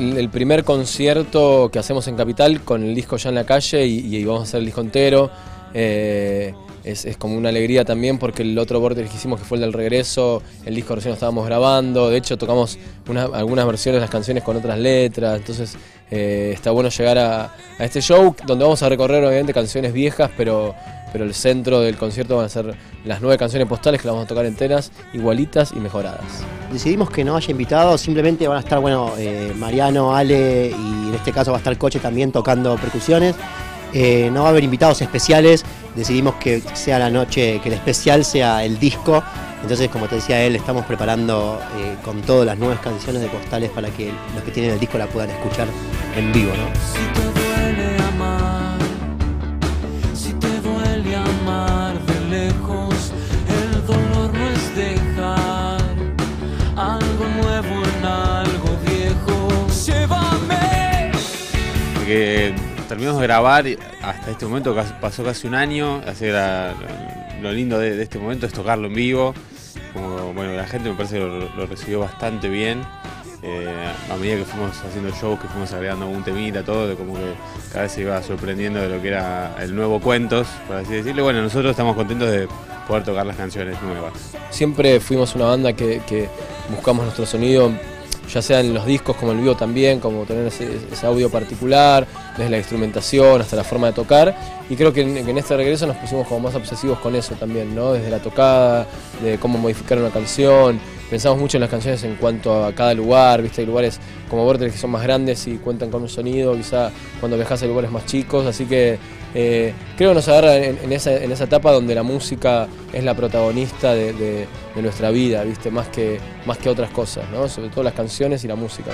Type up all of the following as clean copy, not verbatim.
el primer concierto que hacemos en Capital con el disco ya en la calle y vamos a hacer el disco entero. Es como una alegría también porque el otro Vorterix que hicimos, que fue el del regreso, el disco recién lo estábamos grabando. De hecho tocamos algunas versiones de las canciones con otras letras. Entonces está bueno llegar a este show donde vamos a recorrer obviamente canciones viejas, pero el centro del concierto van a ser las 9 canciones postales que las vamos a tocar enteras, igualitas y mejoradas. Decidimos que no haya invitados, simplemente van a estar Mariano, Ale, y en este caso va a estar Coche también tocando percusiones. No va a haber invitados especiales, decidimos que sea la noche, que el especial sea el disco. Entonces, como te decía él, estamos preparando con todas las nuevas canciones de postales para que los que tienen el disco la puedan escuchar en vivo, ¿no? Si te duele amar, si te duele amar de lejos, el dolor no es dejar algo nuevo en algo viejo. Llévame. Porque terminamos de grabar y hasta este momento pasó casi un año, así que lo lindo de este momento es tocarlo en vivo. Como, bueno, la gente me parece que lo recibió bastante bien. A medida que fuimos haciendo shows, que fuimos agregando un temita, todo, de como que cada vez se iba sorprendiendo de lo que era el nuevo Cuentos, por así decirlo. Bueno, nosotros estamos contentos de poder tocar las canciones nuevas. Siempre fuimos una banda que buscamos nuestro sonido, ya sea en los discos como en el vivo también, como tener ese audio particular, desde la instrumentación hasta la forma de tocar. Y creo que en este regreso nos pusimos como más obsesivos con eso también, ¿no? Desde la tocada, de cómo modificar una canción. Pensamos mucho en las canciones en cuanto a cada lugar, ¿viste? Hay lugares como Vorterix que son más grandes y cuentan con un sonido, quizá cuando viajas a lugares más chicos, así que creo que nos agarra en esa etapa donde la música es la protagonista de nuestra vida, ¿viste? Más que otras cosas, ¿no? Sobre todo las canciones y la música.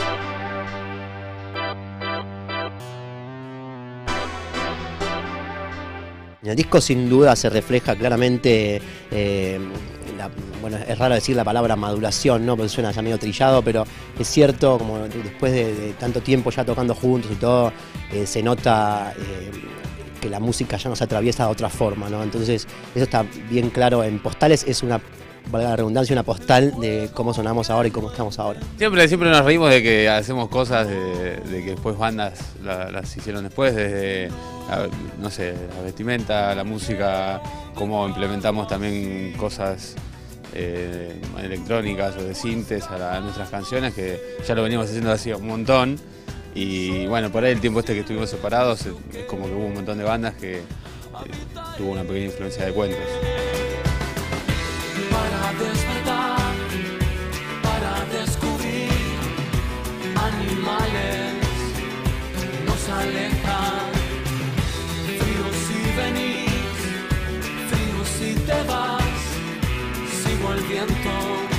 En el disco sin duda se refleja claramente, bueno, es raro decir la palabra maduración, ¿no? Porque suena ya medio trillado, pero es cierto, como después de tanto tiempo ya tocando juntos y todo, se nota que la música ya nos atraviesa de otra forma, ¿no? Entonces eso está bien claro en Postales, es una, valga la redundancia, una postal de cómo sonamos ahora y cómo estamos ahora. Siempre nos reímos de que hacemos cosas de que después bandas las hicieron después, desde, no sé, la vestimenta, la música, cómo implementamos también cosas electrónicas o de sintes a nuestras canciones, que ya lo veníamos haciendo hace un montón. Y bueno, por ahí el tiempo que estuvimos separados, es como que hubo un montón de bandas que tuvo una pequeña influencia de Cuentos. Para despertar, para descubrir animales nos alejan. Frío si venís, frío si te vas, sigo el viento.